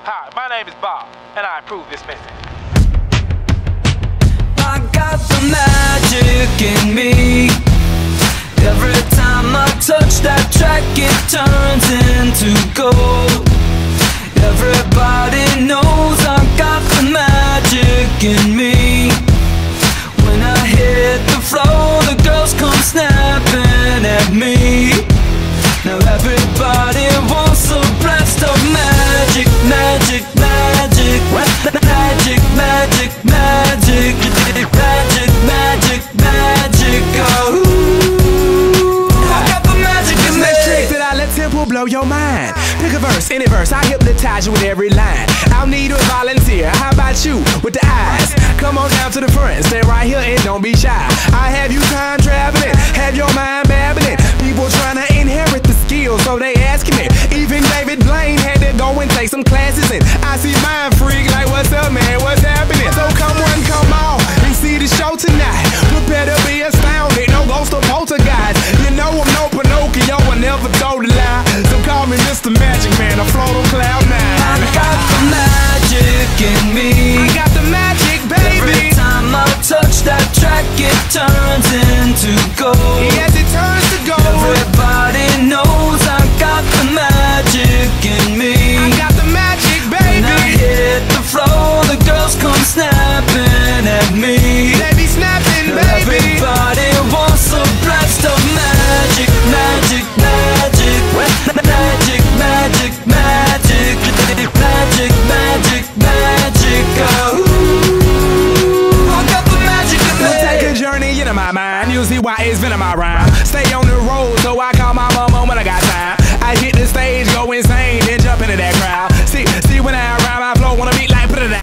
Hi, my name is Bob, and I approve this message. I got the magic in me. Every time I touch that track, it turns into gold. Everybody knows I got the magic in me. When I hit the floor, the girls come snapping at me. Now everybody wants a blast of magic, magic, magic, magic, magic, magic, magic, magic, magic, oh. I got the magic in me. Trick that I let tempo blow your mind. Pick a verse, any verse, I hypnotize you with every line. I'll need a volunteer, how about you with the eyes? Come on down to the front, stay right here and don't be shy. I have you time traveling, have your mind babbling. People trying to inherit the skills, so they asking me. Even David Blaine had to go and take some classes in. I see Mind Freak like, what's up man, what's happening? So come on, come on, and see the show tonight. Prepare to be astounded, no ghost or poltergeist. You know I'm no Pinocchio, I never told a lie. So call me Mr. Magic Man, I float on clouds.